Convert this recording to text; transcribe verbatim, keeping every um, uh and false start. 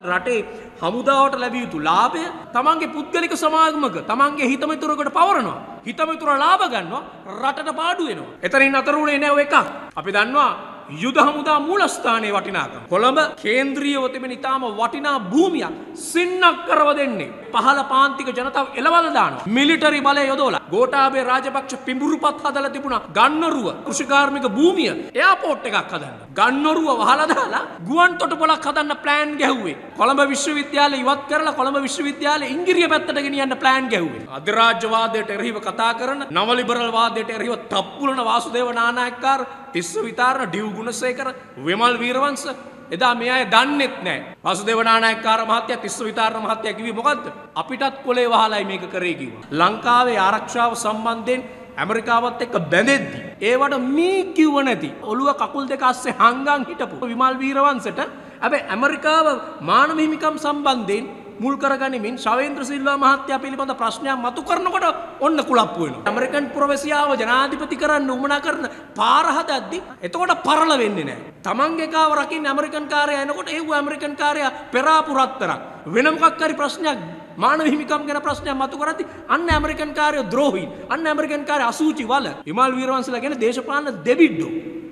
රටේ හමුදාවට ලැබිය යුතු ලාභය තමන්ගේ පුද්ගලික සමාගමක තමන්ගේ හිතමිතුරකට පවරනවා. හිතමිතුර ලාභ ගන්නවා රටට පාඩු වෙනවා. එතනින් අතර උනේ නෑ ඔය එකක්. අපි දන්නවා යුද හමුදා මූලස්ථානයේ වටිනාකම. කොළඹ කේන්ද්‍රීයව තිබෙන ඉතාම වටිනා භූමියක් සින්නක් කරව දෙන්නේ. පහළ පාන්තික ජනතාව එළවල දානවා. මිලිටරි බලය යොදවලා. ගෝඨාභය රාජපක්ෂ පිඹුරුපත් හදලා තිබුණා. ගන්නරුව කෘෂිකාර්මික භූමිය එයාපෝට් එකක් හදන්න. ගන්නරුව වහලා දාලා ගුවන් තොටුපළක් හදන්න ප්ලෑන් ගැහුවේ. කොළඹ විශ්වවිද්‍යාලය ඉවත් කරලා කොළඹ විශ්වවිද්‍යාලය ඉංගිරිය පැත්තට ගෙනියන්න ප්ලෑන් ගැහුවේ. අධිරාජ්‍යවාදයට එරෙහිව කතා කරන නව ලිබරල් වාදයට එරෙහිව තප්පුලන වාසුදේව නානායක්කාර තිස්ස විතාරණ ඩිව් ගුණසේකර විමල් වීරවංශ එදා මේ අය දන්නෙත් නැහැ. වාසුදේව නානායක්කාර මහත්තයා තිස්ස විතාරණ මහත්තයා කිව්වේ මොකද්ද? අපිටත් කොලේ වහලයි මේක කරේ කිව්වා. ලංකාවේ ආරක්ෂාව සම්බන්ධයෙන් ඇමරිකාවත් එක්ක බැඳෙද්දි ඒවට මී කිව්ව නැති ඔළුව කකුල් දෙක අස්සේ හංගන් හිටපු විමල් වීරවංශට හැබැයි ඇමරිකාව මානව හිමිකම් සම්බන්ධයෙන් මුල් කරගනිමින් ශවේන්ද්‍ර සිල්වා මහත්තයා පිළිබඳ ප්‍රශ්නයක් මතු කරනකොට ඔන්න කුලප්පු වෙනවා. ඇමරිකන් ප්‍රොෆෙසියාව ජනාධිපති කරන්න උමනා කරන පාර හදද්දි එතකොට පරල වෙන්නේ නැහැ. තමන්ගේ කාව රකින්න ඇමරිකන් කාර්යය එනකොට ඒව ඇමරිකන් කාර්යය පෙරාපු රත්තරක් වෙන මොකක් හරි ප්‍රශ්නයක් මානව හිමිකම් ගැන ප්‍රශ්නයක් මතු කරද්දි අන්න ඇමරිකන් කාර්යය ද්‍රෝහී අන්න ඇමරිකන් කාර්යය අසූචි වල විමල් වීරවංශලා කියන දේශපාලන දෙබිඩ්ඩෝ